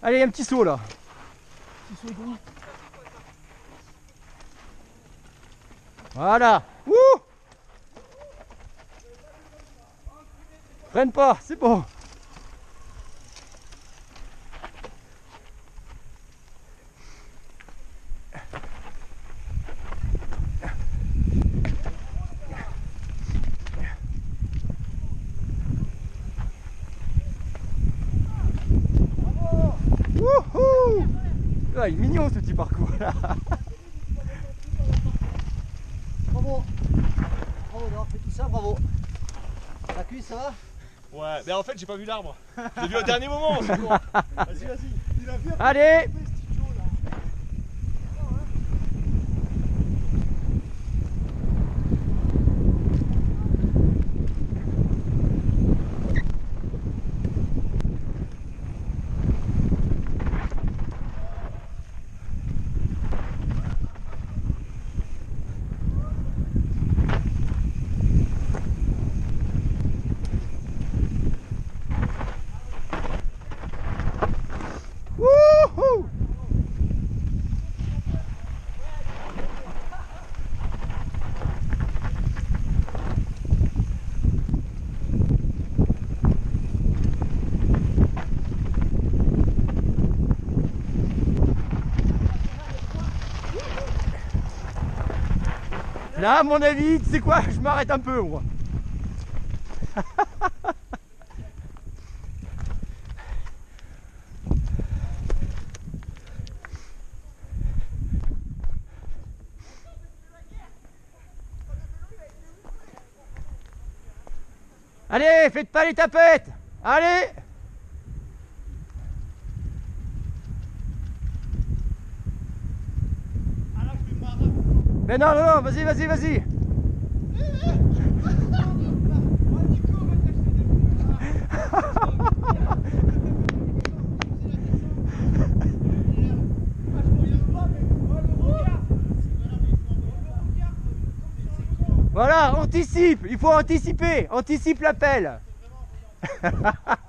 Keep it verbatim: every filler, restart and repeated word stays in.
Allez, il y a un petit saut là. Petit saut d'eau. Voilà. Ouh. Freine pas, c'est bon. Wouhou! Ah, il est mignon ce petit parcours là. Bravo. Bravo d'avoir fait tout ça, bravo. La cuisse, ça va? Ouais, mais en fait j'ai pas vu l'arbre. J'ai vu au dernier moment, c'est bon. Vas-y, vas-y. Il a vu. Allez! Wouhou! Là, à mon avis, tu sais quoi, je m'arrête un peu, moi. Allez, faites pas les tapettes. Allez. Mais non, non, non, vas-y, vas-y, vas-y. Voilà, anticipe, il faut anticiper, anticipe l'appel.